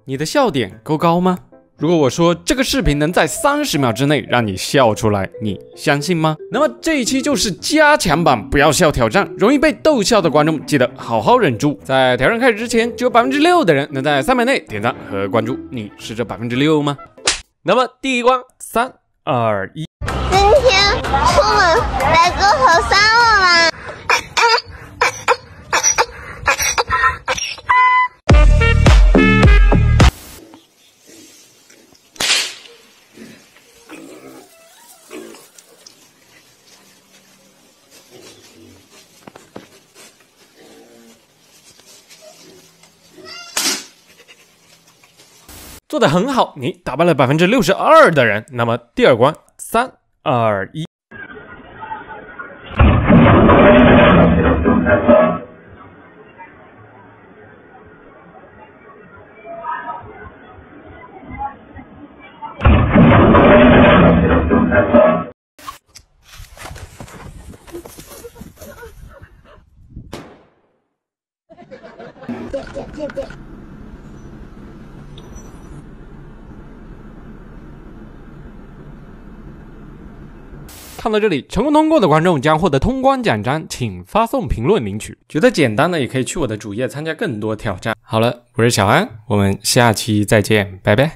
你的笑点够高吗？如果我说这个视频能在30秒之内让你笑出来，你相信吗？那么这一期就是加强版不要笑挑战，容易被逗笑的观众记得好好忍住。在挑战开始之前，只有6%的人能在3秒内点赞和关注，你是这6%吗？那么第一关，3、2、1。 今天出门来做核酸了吗？ 做得很好，你打败了62%的人。那么第二关，3、2、1。看到这里，成功通过的观众将获得通关奖章，请发送评论领取。觉得简单的也可以去我的主页参加更多挑战。好了，我是小安，我们下期再见，拜拜。